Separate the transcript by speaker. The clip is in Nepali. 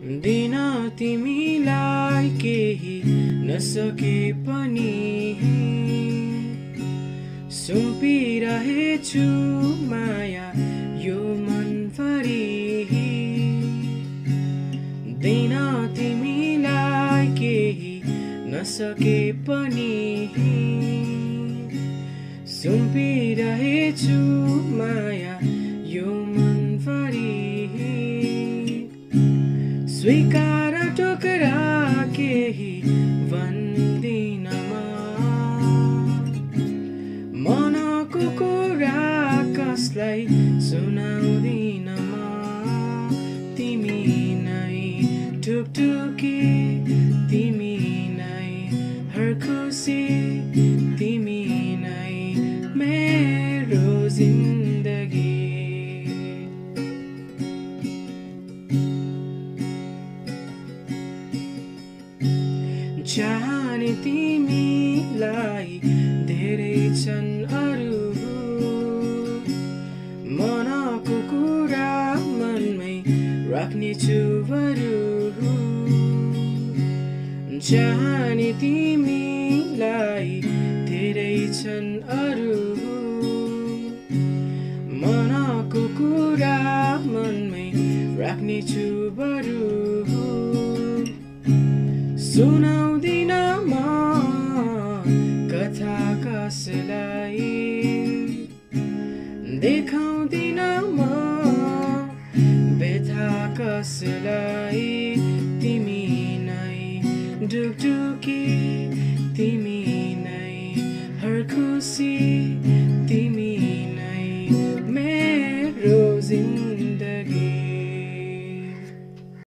Speaker 1: दिना तिमीलाई केही नसके पनि सुम्पिरहेछु माया यो मनभरि दिना तिमीलाई केही नसके पनि सुम्पिरहेछु माया यो मनभरि स्वीकार टोकरा केही भन्दिन मनको कुरा कसलाई सुनाउँदिन तिमी नै टुकटुकी तिमी नै हर खुसी तिमी नै मेरो जिन्दगी चाहने तिमीलाई धेरै छन् अरू मनको कुरा मनमै राख्नेछु बरु चाहने तिमीलाई धेरै छन् अरू मनको कुरा मनमै राख्नेछु बरु सुनाउँदिन म कथा कसलाई देखाउँदिन म व्यथा कसलाई तिमी नै डुकडुकी तिमी नै हर खुसी